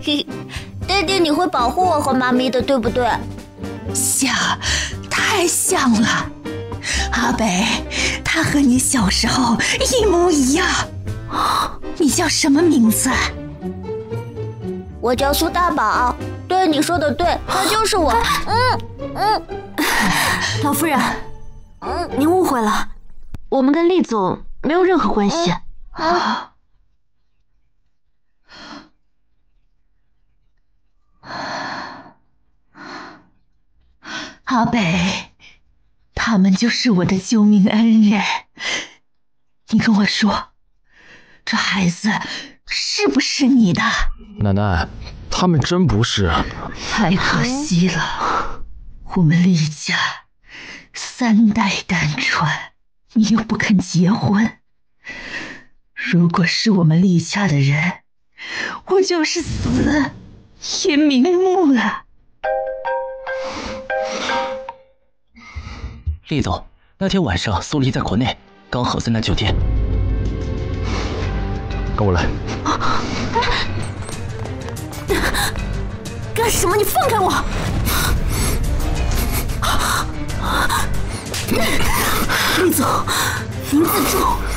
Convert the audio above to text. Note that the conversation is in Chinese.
爹爹，你会保护我和妈咪的，对不对？ 像，太像了。阿北，他和你小时候一模一样。你叫什么名字？ 我叫苏大宝。对，你说的对，他就是我。 老夫人，您误会了，我们跟厉总没有任何关系。 阿北，他们就是我的救命恩人。你跟我说，这孩子是不是你的？ 奶奶，他们真不是。 太可惜了，我们厉家3代单传，你又不肯结婚。如果是我们厉家的人，我就是死也瞑目了。 厉总，那天晚上苏黎在国内，刚好在那酒店。 跟我来。 干什么？你放开我！厉总，您自重。